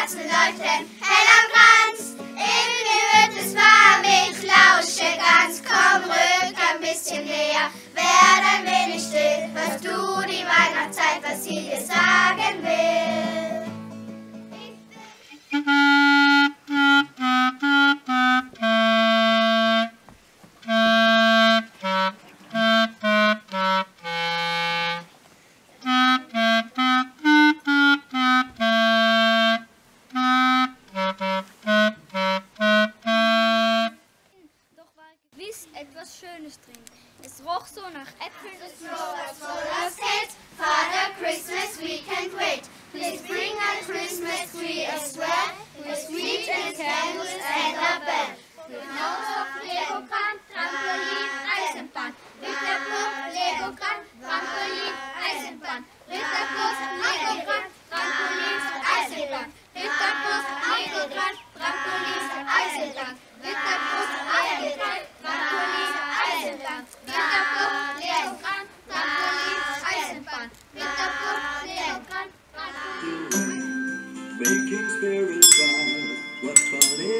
Kerzen leuchten hell am Kranz. Im Himmel wird es warm, ich lausche ganz. Komm, rück ein bisschen näher, werd ein wenig still. Hörst du die Weihnachtszeit, was sie dir sagen will? Etwas Schönes drin. Es roch so nach Äpfeln. It's full of skates. Father Christmas, we can't wait. Please bring a Christmas tree as well, with sweet and candles and a bell. With notes of Lego-Kran, Trampolin, Eisenbahn. Ritterflug, Lego-Kran, Trampolin, Eisenbahn. Ritterflug, Lego-Kran, Trampolin, Eisenbahn. Ritterflug, Lego-Kran, Trampolin, Eisenbahn. Ritterflug, Lego-Kran, Trampolin, Eisenbahn. Ritterflug, Lego-Kran, Trampolin, Eisenbahn. Ritterflug, Lego-Kran, Trampolin. Making spirits rise, what fun